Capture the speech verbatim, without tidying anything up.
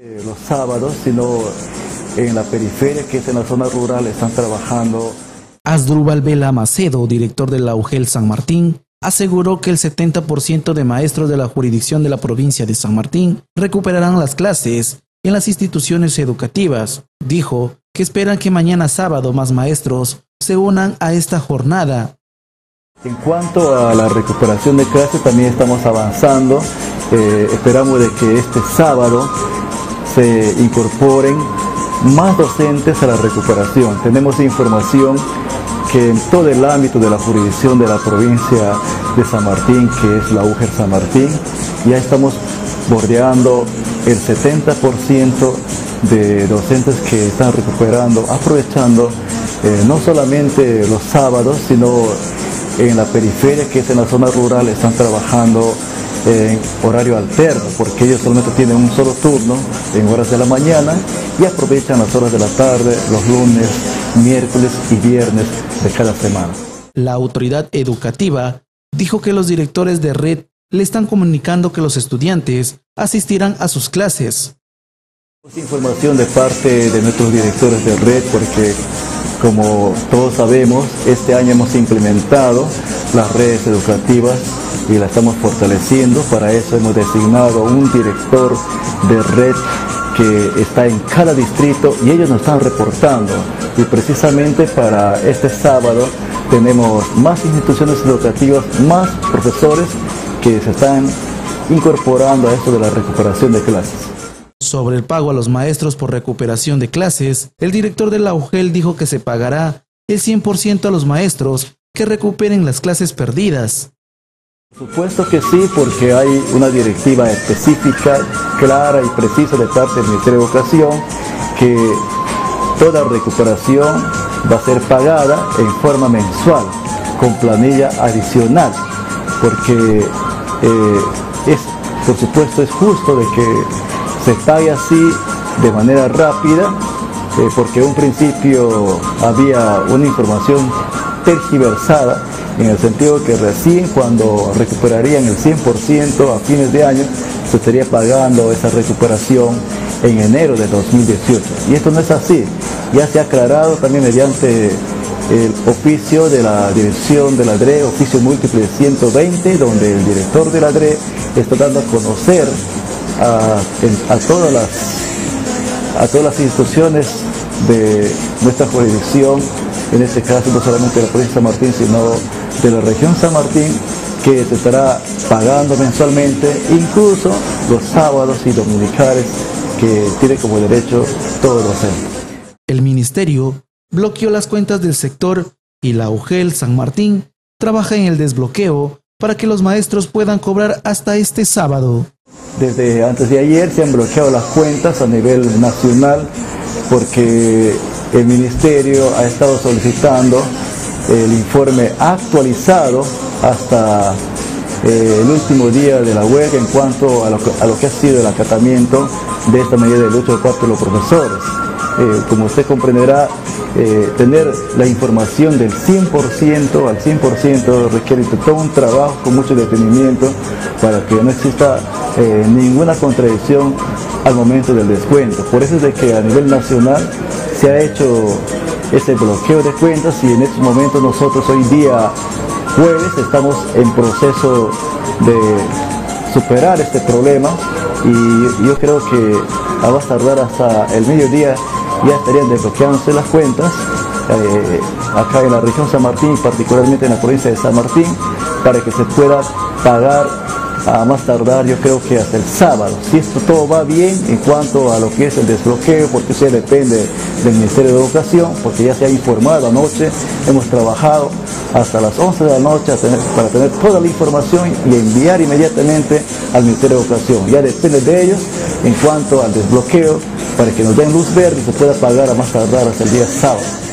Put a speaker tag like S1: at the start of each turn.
S1: Los sábados, sino en la periferia, que es en la zona rural, están trabajando.
S2: Asdrúbal Vela Macedo, director de la U G E L San Martín, aseguró que el setenta por ciento de maestros de la jurisdicción de la provincia de San Martín recuperarán las clases en las instituciones educativas. Dijo que esperan que mañana sábado más maestros se unan a esta jornada.
S1: En cuanto a la recuperación de clases, también estamos avanzando. Eh, esperamos de que este sábado se incorporen más docentes a la recuperación. Tenemos información que en todo el ámbito de la jurisdicción de la provincia de San Martín, que es la U G E L San Martín, ya estamos bordeando el setenta por ciento de docentes que están recuperando, aprovechando eh, no solamente los sábados, sino en la periferia, que es en la zona rural, están trabajando en horario alterno, porque ellos solamente tienen un solo turno en horas de la mañana y aprovechan las horas de la tarde, los lunes, miércoles y viernes de cada semana.
S2: La autoridad educativa dijo que los directores de red le están comunicando que los estudiantes asistirán a sus clases.
S1: Información de parte de nuestros directores de red, porque como todos sabemos, este año hemos implementado las redes educativas y la estamos fortaleciendo. Para eso hemos designado un director de red que está en cada distrito y ellos nos están reportando. Y precisamente para este sábado tenemos más instituciones educativas, más profesores que se están incorporando a esto de la recuperación de clases.
S2: Sobre el pago a los maestros por recuperación de clases, el director de la U G E L dijo que se pagará el cien por ciento a los maestros que recuperen las clases perdidas.
S1: Por supuesto que sí, porque hay una directiva específica, clara y precisa de parte del Ministerio de Educación, que toda recuperación va a ser pagada en forma mensual, con planilla adicional, porque eh, es, por supuesto, es justo de que se pague así de manera rápida, eh, porque en un principio había una información tergiversada, en el sentido que recién cuando recuperarían el cien por ciento a fines de año, se estaría pagando esa recuperación en enero de dos mil dieciocho. Y esto no es así. Ya se ha aclarado también mediante el oficio de la dirección de la D R E, oficio múltiple ciento veinte, donde el director de la D R E está dando a conocer a, a, todas, las, a todas las instituciones de nuestra jurisdicción, en este caso no solamente de la provincia de San Martín, sino de la región San Martín, que se estará pagando mensualmente, incluso los sábados y dominicales que tiene como derecho todo docente.
S2: El ministerio bloqueó las cuentas del sector y la U G E L San Martín trabaja en el desbloqueo para que los maestros puedan cobrar hasta este sábado.
S1: Desde antes de ayer se han bloqueado las cuentas a nivel nacional, porque el ministerio ha estado solicitando el informe actualizado hasta eh, el último día de la huelga en cuanto a lo, a lo que ha sido el acatamiento de esta medida de lucha de parte de los profesores. Eh, como usted comprenderá, eh, tener la información del cien por ciento al cien por ciento requiere todo un trabajo con mucho detenimiento para que no exista eh, ninguna contradicción al momento del descuento. Por eso es de que a nivel nacional se ha hecho ese bloqueo de cuentas y en estos momentos nosotros hoy día jueves estamos en proceso de superar este problema y yo creo que va a tardar hasta el mediodía, ya estarían desbloqueándose las cuentas eh, acá en la región San Martín, particularmente en la provincia de San Martín, para que se pueda pagar a más tardar, yo creo que hasta el sábado. Si esto todo va bien en cuanto a lo que es el desbloqueo, porque eso depende del Ministerio de Educación, porque ya se ha informado anoche, hemos trabajado hasta las once de la noche para tener toda la información y enviar inmediatamente al Ministerio de Educación. Ya depende de ellos en cuanto al desbloqueo, para que nos den luz verde y se pueda pagar a más tardar hasta el día sábado.